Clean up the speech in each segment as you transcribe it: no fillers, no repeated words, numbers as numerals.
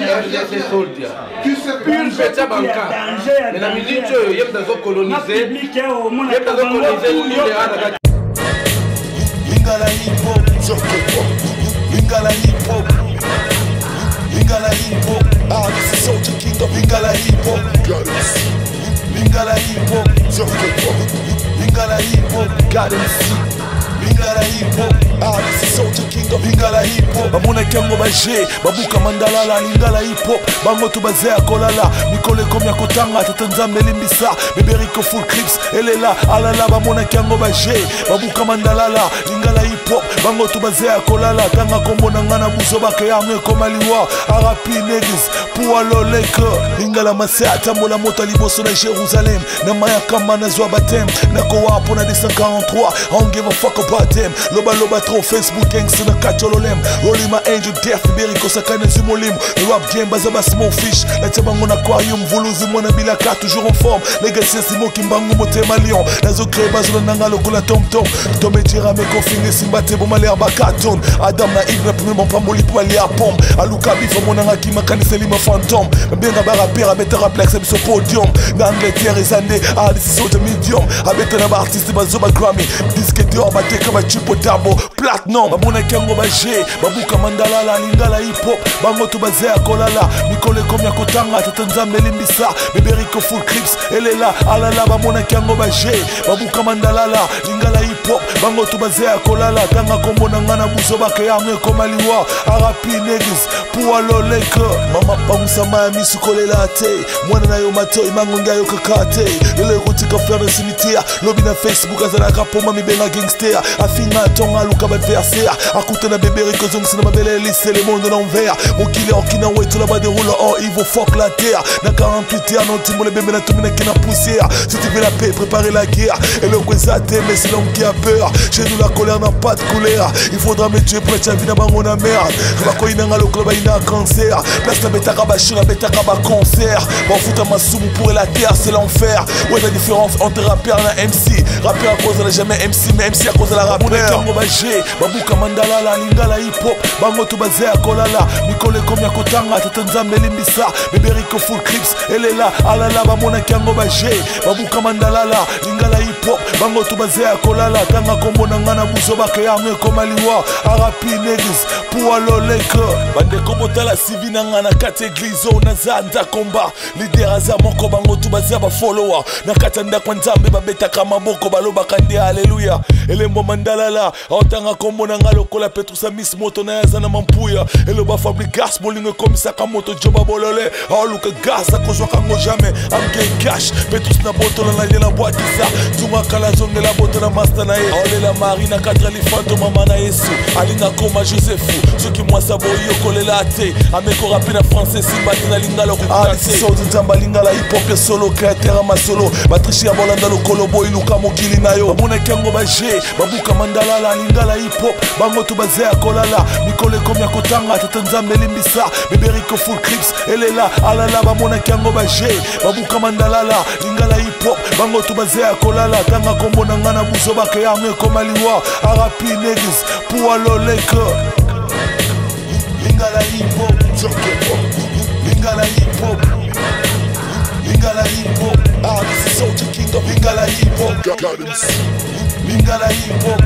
RDC Soldier. Pure Petia Banca. Mais la musique, il y a des autres colonisés. Il y a des autres colonisés. Lingala hip hop, Lingala hip hop, Lingala hip hop. Ah, this is Soldier King of Lingala hip hop. Lingala hip hop, Lingala hip hop. Got MC. Lingala hip hop. Ah, this is Soldier King of Lingala hip hop. Bamona kiango baje, babuka mandalala Lingala hip hop. Bango tu bazea kolala, Nicole komya kotanga tatanzambe limbisa. Beberiko full clips, elela alala bamona kiango baje, babuka mandalala Lingala hip hop. Bango tu bazea kolala, tanga kombo nangana buzoba ke amwe komaliwa. Arapi niggas, pour loleke. Lingala masea tambola mota liboso na Jérusalem. Na maya kama na zwa batem, na kowa pona de 143. I don't give a fuck about them. Loba loba trop Facebook gangsta na kachololem. Rolling my angel death Beriko sakane zumolim. Le rap game bazaba small fish. La tiabango na aquarium voluzi mona bilaka toujours en forme. Les gars c'est Simo Kimbangu motema lion. Nazo crée bazula nanga lokola tom tom. Tome tira me konfine simbate bomale abakaton. Adam na Eve na pime mon pamboli pour aller à pomme. Aluka bifo monanga kima kaniseli ma fantôme. Mbenga bara pera betera plex sur podium. Na Angleterre ezande ah this is so the medium. Abetana ba artiste bazoba Grammy. Disque d'or bate comme chipo dabo platinum. Babona kiango baje, babuka mandalala Lingala hip hop. Bango tu bazea kolala, Nicole komya kotanga tatanzambe limbisa. Beberiko full clips, elela alala bamona kiango baje, babuka mandalala Lingala hip hop. Bango tu bazea kolala, tanga kombo nangana buzoba ke amwe komaliwa. Arapi niggas, pour loleke. Mama pangusa Miami sukolela te. Mwana na yo mato imangonga yo kakate. Lele kutika faire de cimetière. Lobby na Facebook azana kapoma mi benga gangster. Afinga tonga luka adversaire. Akuta na Beberiko zong sina mabele lisse le monde l'envers. Mon killer en kina ouais tout là-bas déroule en il faut fuck la terre. Na 48 heures non timo le bébé na tumina kina poussière. Si tu veux la paix préparer la guerre. Et le kwezate mais c'est l'homme qui a peur. Chez nous la colère n'a pas de couleur. Il faudra me tuer pour être vie na bango na merde. Bako inanga lo club ina cancer. Place na beta kabashira beta kaba concert. Bon fouta ma soumou pour la terre c'est l'enfer. Ouais la différence entre rappeur et MC. Rappeur à cause de la jamais MC mais MC à cause de la rappeur. Babuka mandalala Lingala hip hop. Bango tu bazea kolala, Nicole komya kotanga tatanzambe limbisa. Beberiko full clips, elela alala bamona kiango baje, babuka mandalala Lingala hip hop. Bango tu bazea kolala, tanga kombo nangana buzoba ke amwe komaliwa. Arapi niggas, pour loleke. Bande komota la civi nangana kate glizo na zanda komba. Leader aza moko bango tu bazea ba follower. Na katanda kwa nzambe babeta kama boko baloba kande haleluya. Elembo mandalala, otanga kombo nanga lokola Petrusa Miss moto na yazana mampuya. Eloba fabri gas bolingo komisa kamoto joba bolole. Aluka gas akozwa kango jamais. Amge cash, Petrus na boto na lela boatisa. Tunga kala zonge la boto na master na ye. Ole la marina katra li fanto mama na Yesu. Alinga koma Josephu. Soki mwa sabo yokole la te. Ameko rapi na français simbati na Lingala kukate. Adi soto nzamba Lingala hip hop solo créateur ma solo. Batrishi ya bolanda lokolo boy luka mokili na yo. Babona kiango baje, babuka mandalala Lingala hip hop. Bango tu bazea kolala, Nicole komya kotanga tatanzambe limbisa. Beberiko full clips, elela alala bamona kiango baje, babuka mandalala Lingala hip hop. Bango tu bazea kolala, tanga kombo nangana buzoba ke amwe komaliwa. Arapi niggas, pour loleke. Lingala hip hop, Lingala hip hop, Lingala hip hop. Ah, this is Soldier King of Lingala hip hop. Lingala hip hop,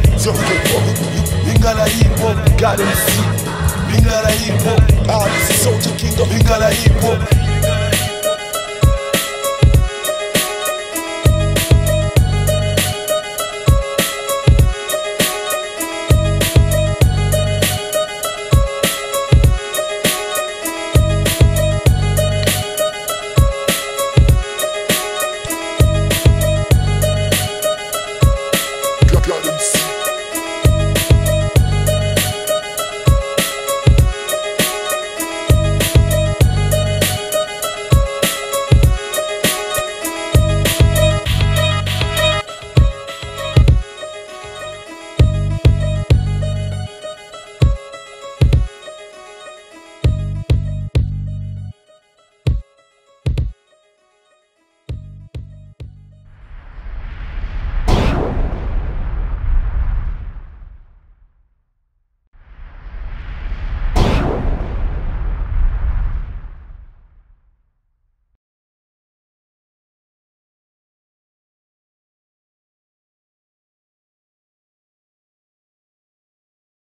Lingala hip hop, got MC. Lingala hip hop, ah this is Soldier King of Lingala hip hop.